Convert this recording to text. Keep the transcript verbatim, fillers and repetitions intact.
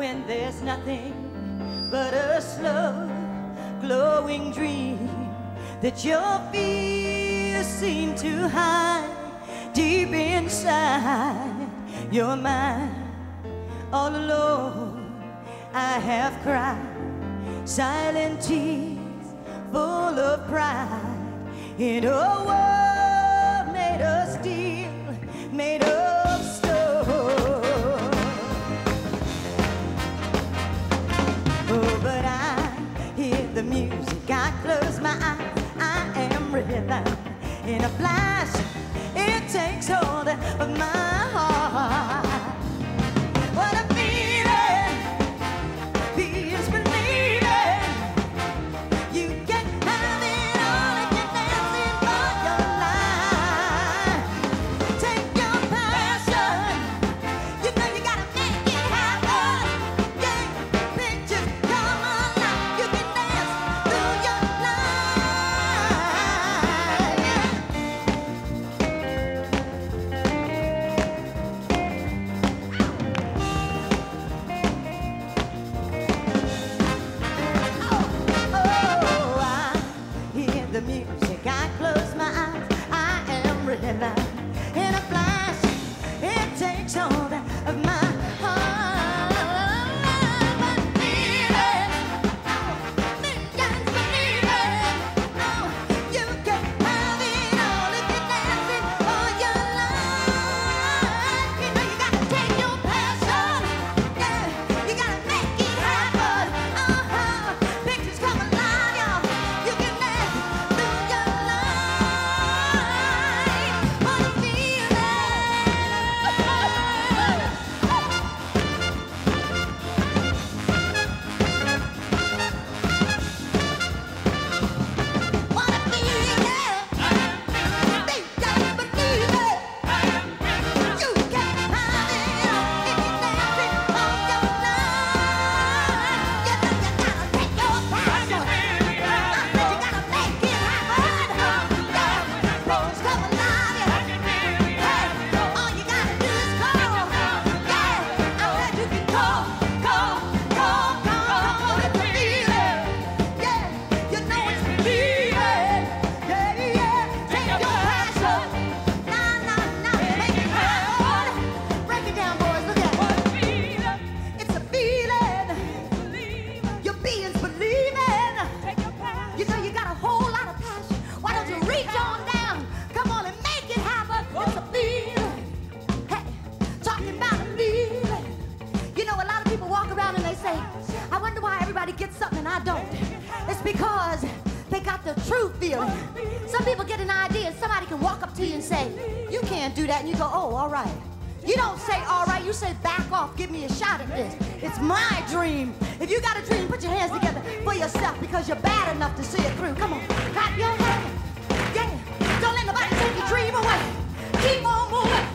when there's nothing but a slow glowing dream that your fears seem to hide deep inside your mind. All alone I have cried silent tears full of pride in a world made of steel, made of stone. Oh, but I hear the music, I close my eyes, I am rhythm. In a flash, it takes hold of my heart. What a feeling, feels believing. You can have it all if you're dancing for your life. Take your passion, you know you gotta make it happen. Yeah, pictures come alive, you can dance through your the music, I close my eyes, I am rhythm. In a flash, it takes hold of my heart. But feeling, oh, millions believing, oh, you can have it all if you're dancing for your life. You know you gotta take your passion, yeah, you gotta make it happen. Uh-huh, pictures come alive, y'all. You can dance through your life. What a What a feeling. Think I believe it. You can have it all if you're dancing for your life. You know you gotta take your passion. I said you gotta make it happen. Yeah, pictures come alive, yeah. Hey, all you gotta do is call. Yeah, I said you can call, call, call, call. It's a feeling. Yeah, you know it's a feeling. Yeah, yeah. Take your passion. Nah, nah, nah. Make it happen. Break it down, boys. Look at it. It's a feeling. Your being's believing. You know you got a whole lot of passion. Why don't you reach on down? Come on and make it happen. It's a feeling. Hey, talking about a feeling. You know, a lot of people walk around and they say, I wonder why everybody gets something and I don't. It's because they got the true feeling. Some people get an idea and somebody can walk up to you and say, you can't do that. And you go, oh, all right. You don't say, all right, you say, back off, give me a shot at this. It's my dream. If you got a dream, put your hands together for yourself because you're bad enough to see it through. Come on, clap your hands. Yeah, don't let nobody take your dream away. Keep on moving.